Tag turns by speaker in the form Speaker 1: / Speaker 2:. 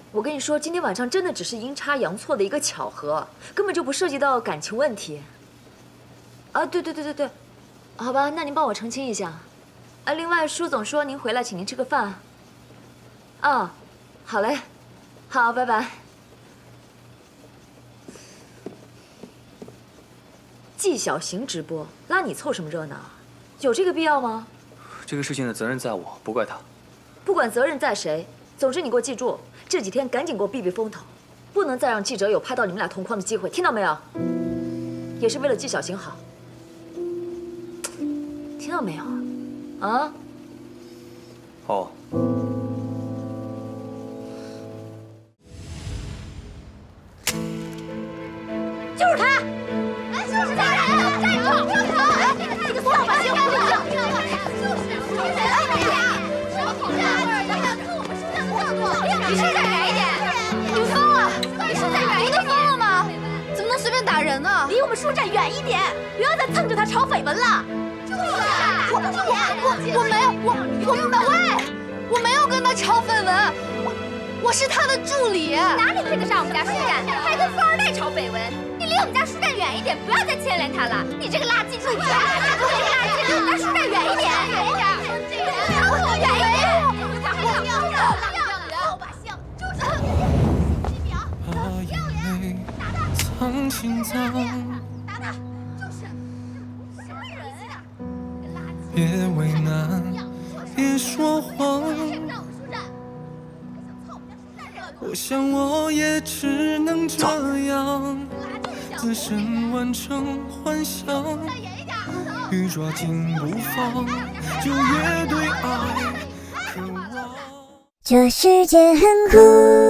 Speaker 1: 我跟你说，今天晚上真的只是阴差阳错的一个巧合，根本就不涉及到感情问题。啊，对，好吧，那您帮我澄清一下。啊，另外，舒总说您回来请您吃个饭。啊，好嘞，好，拜拜。纪晓行直播，拉你凑什么热闹？有这个必要吗？
Speaker 2: 这个事情的责任在我，不怪他。
Speaker 1: 不管责任在谁，总之你给我记住，这几天赶紧给我避避风头，不能再让记者有拍到你们俩同框的机会，听到没有？也是为了纪晓行好，听到没有？啊？
Speaker 2: 哦。
Speaker 3: 就是他！哎，就是他！站住！住口！这个老百姓不能这样！离身再远一点！你们疯了！离身再远一点！你疯了吗？怎么能随便打人呢？离我们书站远一点，不要再蹭着他炒绯闻了。我没有跟他炒绯闻，我是他的助理。
Speaker 4: 哪里配得上我们家书站？还跟富二代炒绯闻？你离我们家书站远一点，不要再牵连他了。你这个垃圾助理！离我们家书站远一点！远一点！老百姓就是
Speaker 5: 把眼泪藏心脏，别为难，别说谎。我想我也只能这样，自身完成幻想，越抓紧不放，就越对爱渴望。
Speaker 6: 这世界很酷。